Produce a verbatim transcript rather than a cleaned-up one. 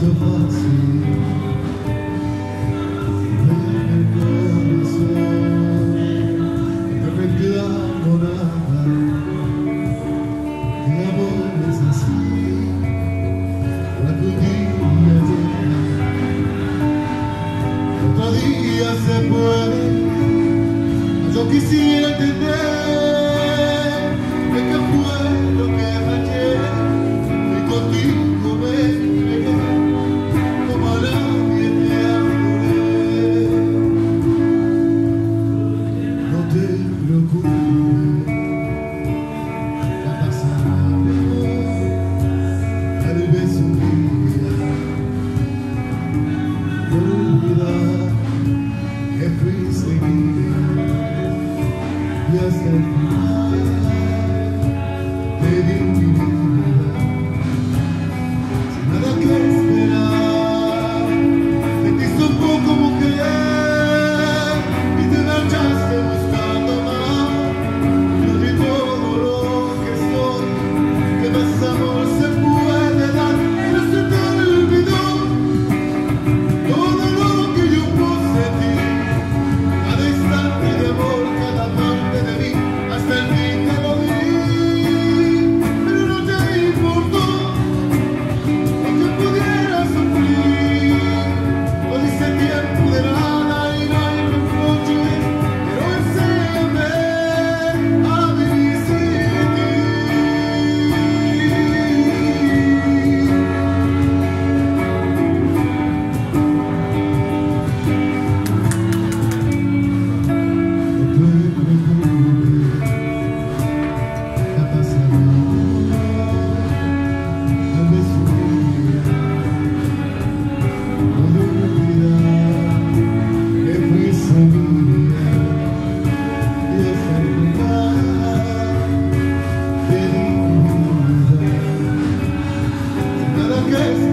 hizo fácil ver el corazón, no reclamo nada, el amor es así, cuando un día llega, otro día se puede. Yo quisiera entender de qué fue lo que fallé y contigo me entregué como a nadie te adoré. No te preocupes, ya pasará tal vez un día por olvidar que fuiste mía. Y hasta el final te di mi vida, sin nada que esperar. De ti supo como querer y te marchaste buscando más. Yo di todo lo que soy, que más amor se puede dar, pero se te olvidó todo lo que yo puse en ti. Cada instante de amor, cada parte de mí, hasta el fin te lo di, pero no te importó lo que pudiera sufrir. No dice tiempo de nada y no hay reproches, pero enséñame a vivir sin ti. Nada que